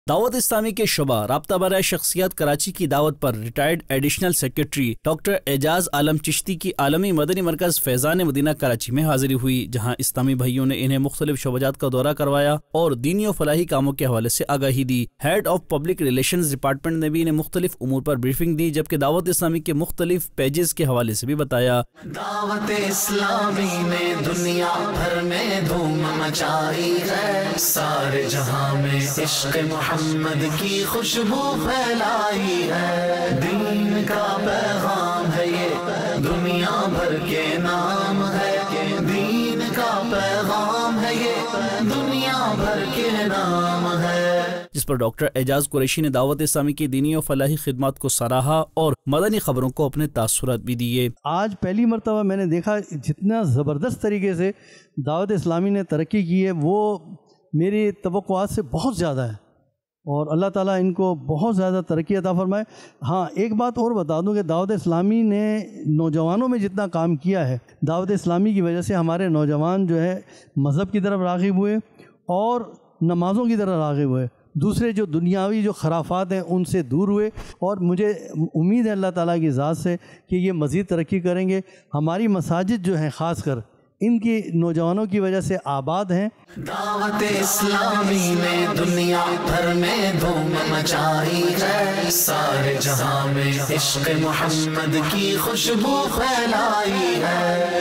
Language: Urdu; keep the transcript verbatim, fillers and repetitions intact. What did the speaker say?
دعوت اسلامی کے شعبہ رابطہ برائے شخصیات کراچی کی دعوت پر retired additional secretary doctor Ijaz Alam Chishti کی عالمی مدنی مرکز فیضان مدینہ کراچی میں حاضری ہوئی، جہاں اسلامی بھائیوں نے انہیں مختلف شعبجات کا دورہ کروایا اور دینی و فلاحی کاموں کے حوالے سے آگاہی دی۔ Head of public relations department نے بھی انہیں مختلف امور پر بریفنگ دی، جبکہ دعوت اسلامی کے مختلف پیجز کے حوالے سے بھی بتایا۔ دعوت اسلامی نے دنیا بھر میں دھوم مچائی ہے، سارے جہاں میں عشق محمد کی خوشبو پھیلائی ہے، دین کا پیغام ہے یہ دنیا بھر کے نام ہے، دین کا پیغام ہے یہ دنیا بھر کے نام ہے، جس پر ڈاکٹر اعجاز قریشی نے دعوت اسلامی کی دینی و فلاحی خدمات کو سراہا اور مدنی خبروں کو اپنے تاثرات بھی دیے۔ آج پہلی مرتبہ میں نے دیکھا جتنا زبردست طریقے سے دعوت اسلامی نے ترقی کی ہے وہ میری توقعات سے بہت زیادہ ہے، اور اللہ تعالیٰ ان کو بہت زیادہ ترقی عطا فرمائے۔ ہاں ایک بات اور بتا دوں کہ دعوت اسلامی نے نوجوانوں میں جتنا کام کیا ہے، دعوت اسلامی کی وجہ سے ہمارے نوجوان جو ہے مذہب کی طرف راغب ہوئے اور نمازوں کی طرف راغب ہوئے، دوسرے جو دنیاوی جو خرافات ہیں ان سے دور ہوئے، اور مجھے امید ہے اللہ تعالیٰ کی ذات سے کہ یہ مزید ترقی کریں گے۔ ہماری مساجد جو ہیں خاص کر ان کی نوجوانوں کی وجہ سے آباد ہیں۔ دعوت اسلامی نے دنیا بھر میں دھوم مچائی ہے، سارے جہاں میں عشق محمد کی خوشبو پھیلائی ہے۔